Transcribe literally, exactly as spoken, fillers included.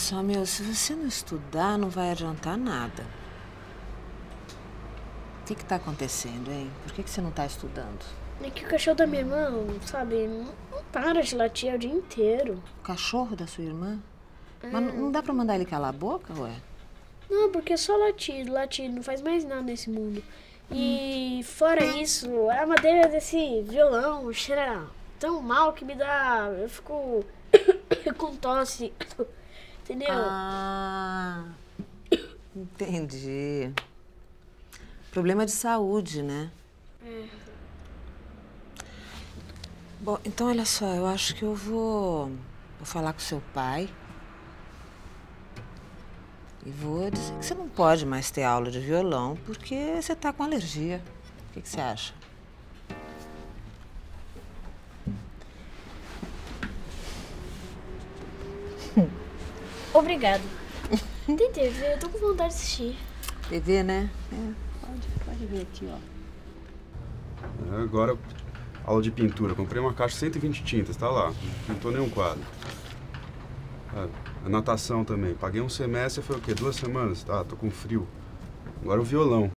só, meu, se você não estudar, não vai adiantar nada. O que que tá acontecendo, hein? Por que que você não tá estudando? É que o cachorro da minha irmã, sabe, não para de latir o dia inteiro. O cachorro da sua irmã? É. Mas não- não dá pra mandar ele calar a boca, ué? Não, porque é só latir, latir, não faz mais nada nesse mundo. E fora isso, a madeira desse violão cheira tão mal que me dá... Eu fico com tosse, entendeu? Ah, entendi. Problema de saúde, né? É. Bom, então olha só, eu acho que eu vou, vou falar com seu pai. E vou dizer que você não pode mais ter aula de violão porque você tá com alergia. O que que você acha? Obrigado. Tem T V, eu tô com vontade de assistir. T V, né? É, pode, pode ver aqui, ó. Agora, aula de pintura. Comprei uma caixa de cento e vinte tintas, tá lá. Não pintou nenhum quadro. Ah, a natação também. Paguei um semestre, foi o quê? Duas semanas? Tá, tô com frio. Agora o violão.